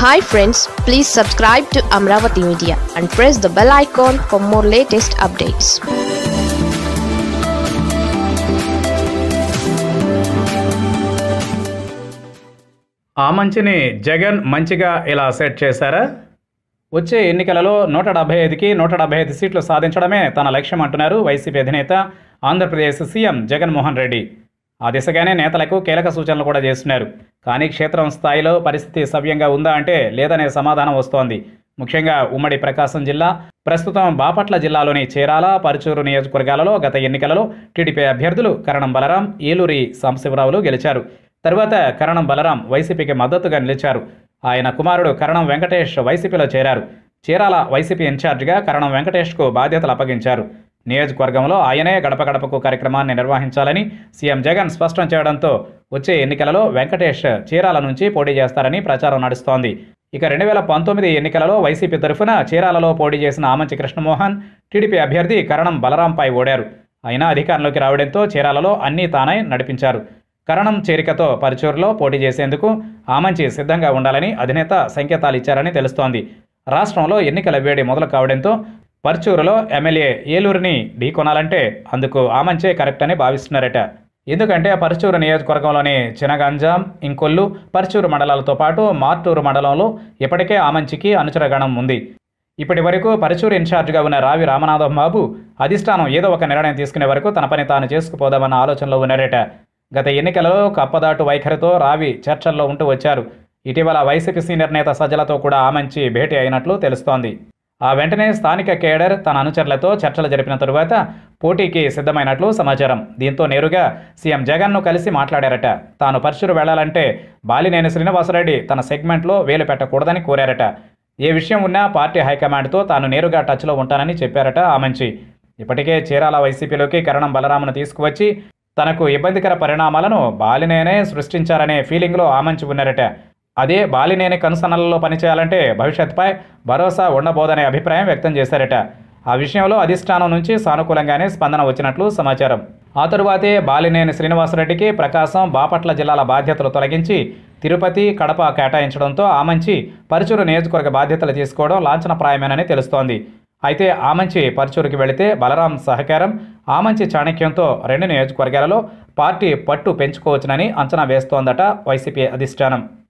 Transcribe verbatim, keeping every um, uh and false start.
Hi friends, please subscribe to Amaravathi Media and press the bell icon for more latest updates. ఆమంచిని Jagan మంచిగా ఇలా set చేశారా? వచ్చే ఎన్నికలలో నూట డెబ్బై ఐదుకి నూట డెబ్బై ఐదు సీట్లు సాధించడమే తన లక్ష్యం అంటున్నారు వైసీపీ అధినేత ఆంధ్రప్రదేశ్ సీఎం జగన్మోహన్ రెడ్డి. ఆ దిశగానే నేతలకు కీలక సూచనలు కూడా చేస్తున్నారు. కానీ క్షేత్రం స్థాయిలో పరిస్థితి సవ్యంగా ఉందా అంటే లేదనే సమాధానం వస్తోంది. ముఖ్యంగా ఉమ్మడి ప్రకాశం జిల్లా, ప్రస్తుతం బాపట్ల జిల్లాలోని చీరాల, పరుచూరు నియోజకవర్గాలలో గత ఎన్నికలలో టీడీపీ అభ్యర్థులు కరణం బలరాం, ఏలూరి సాంబశివరావులు గెలిచారు. తరువాత కరణం బలరాం వైసీపీకి మద్దతుగా నిలిచారు. ఆయన కుమారుడు కరణం వెంకటేష్ వైసీపీలో చేరారు. చీరాల వైసీపీ ఇన్ఛార్జిగా కరణం వెంకటేష్కు బాధ్యతలు అప్పగించారు. నియోజకవర్గంలో ఆయనే గడప గడపకు కార్యక్రమాన్ని నిర్వహించాలని సీఎం జగన్ స్పష్టం చేయడంతో వచ్చే ఎన్నికలలో వెంకటేష్ చీరాల నుంచి పోటీ చేస్తారని ప్రచారం నడుస్తోంది. ఇక రెండు వేల పంతొమ్మిది ఎన్నికలలో వైసీపీ తరఫున చీరాలలో పోటీ చేసిన ఆమంచి కృష్ణమోహన్ టీడీపీ అభ్యర్థి కరణం బలరాంపై ఓడారు. అయినా అధికారంలోకి రావడంతో చీరాలలో అన్నీ తానై నడిపించారు. కరణం చేరికతో పరుచూరులో పోటీ చేసేందుకు ఆమంచి సిద్ధంగా ఉండాలని అధినేత సంకేతాలు ఇచ్చారని తెలుస్తోంది. రాష్ట్రంలో ఎన్నికల వేడి మొదలు కావడంతో పర్చూరులో ఎమ్మెల్యే ఏలూరిని ఢీకొనాలంటే అందుకు ఆమంచే కరెక్ట్ అని భావిస్తున్నారట. ఎందుకంటే పర్చూరు నియోజకవర్గంలోని చినగంజాం, ఇంకొల్లు, పర్చూరు మండలాలతో పాటు మార్టూరు మండలంలో ఇప్పటికే ఆమంచికి అనుచరగణం ఉంది. ఇప్పటి వరకు పరుచూరు ఇన్ఛార్జిగా ఉన్న రావి రామనాథం బాబు అధిష్టానం ఏదో ఒక నిర్ణయం తీసుకునే వరకు తన పని తాను చేసుకుపోదామన్న ఆలోచనలో ఉన్నారట. గత ఎన్నికలలో కప్పదాటు వైఖరితో రావి చర్చల్లో ఉంటూ వచ్చారు. ఇటీవల వైసీపీ సీనియర్ నేత సజ్జలతో కూడా ఆమంచి భేటీ అయినట్లు తెలుస్తోంది. ఆ వెంటనే స్థానిక కేడర్ తన అనుచరులతో చర్చలు జరిపిన తరువాత పోటీకి సిద్ధమైనట్లు సమాచారం. దీంతో నేరుగా సీఎం జగన్ను కలిసి మాట్లాడారట. తాను పరుచూరు వెళ్లాలంటే బాలినేని శ్రీనివాసరెడ్డి తన సెగ్మెంట్లో వేలు పెట్టకూడదని కోరారట. ఏ విషయం ఉన్నా పార్టీ హైకమాండ్తో తాను నేరుగా టచ్లో ఉంటానని చెప్పారట ఆమంచి. ఇప్పటికే చీరాల వైసీపీలోకి కరణం బలరామును తీసుకువచ్చి తనకు ఇబ్బందికర పరిణామాలను బాలినేనే సృష్టించారనే ఫీలింగ్లో ఆమంచి ఉన్నారట. అదే బాలినేని కనుసన్నలలో పనిచేయాలంటే భవిష్యత్తుపై భరోసా ఉండబోదనే అభిప్రాయం వ్యక్తం చేశారట. ఆ విషయంలో అధిష్టానం నుంచి సానుకూలంగానే స్పందన వచ్చినట్లు సమాచారం. ఆ తరువాతే బాలినేని శ్రీనివాసరెడ్డికి ప్రకాశం, బాపట్ల జిల్లాల బాధ్యతలు తొలగించి తిరుపతి, కడప కేటాయించడంతో ఆమంచి పరుచూరు నియోజకవర్గ బాధ్యతలు తీసుకోవడం లాంఛనప్రాయమేనని తెలుస్తోంది. అయితే ఆమంచి పరుచూరుకి వెళితే బలరాం సహకారం, ఆమంచి చాణక్యంతో రెండు నియోజకవర్గాలలో పార్టీ పట్టు పెంచుకోవచ్చునని అంచనా వేస్తోందట వైసీపీ అధిష్టానం.